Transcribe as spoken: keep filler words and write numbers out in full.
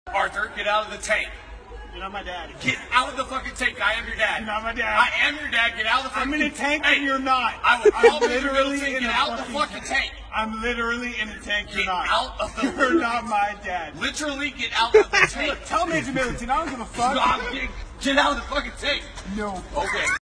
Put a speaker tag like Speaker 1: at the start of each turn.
Speaker 1: Arthur, get out of the tank.
Speaker 2: You're not my dad.
Speaker 1: Get out of the fucking tank. I am your dad.
Speaker 2: You're not my dad.
Speaker 1: I am your dad. Get out of the fucking
Speaker 2: I'm in a tank
Speaker 1: hey,
Speaker 2: and you're not.
Speaker 1: I will call
Speaker 2: I'm
Speaker 1: Mister
Speaker 2: literally
Speaker 1: Middleton.
Speaker 2: in
Speaker 1: Get
Speaker 2: a
Speaker 1: out of the
Speaker 2: fucking
Speaker 1: fucking tank.
Speaker 2: I'm literally in a tank. You're
Speaker 1: Get
Speaker 2: not.
Speaker 1: out of the
Speaker 2: You're not my dad.
Speaker 1: Literally get out of the tank.
Speaker 2: Tell Major Middleton. I don't give a fuck.
Speaker 1: Get, get out of the fucking tank.
Speaker 2: No.
Speaker 1: Okay.